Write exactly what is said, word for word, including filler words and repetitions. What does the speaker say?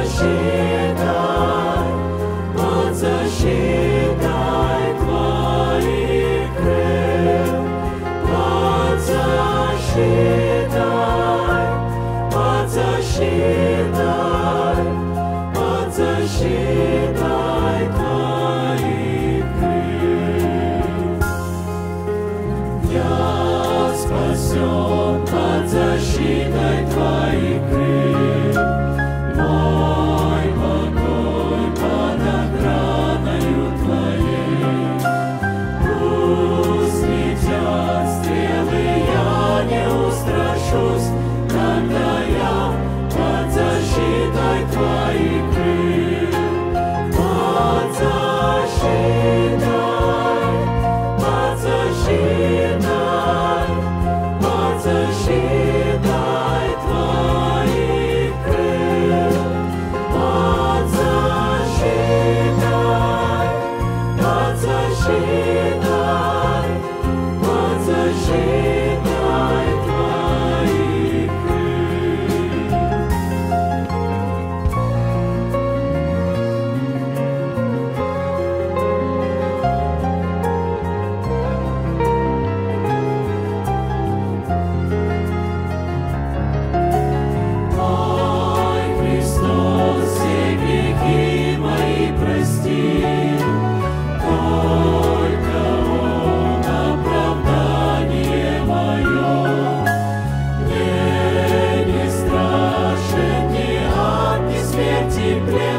защитой, под защитой Твоих крыл, под защитой, под защитой, под защитой Твоих крыл. Я спасен под защитой Твоих крыл, мой покой под охраною Твоей. Пусть летят стрелы, я не устрашусь, когда я под защитой Твоих крыл, под защитой, под защитой, под защитой Твоих крыл, под защитой, под защитой, под защитой Твоих крыл. Мой Христос все грехи мои простил, только Он оправдание мое. Мне не страшен ни ад, ни смерть, ни плен.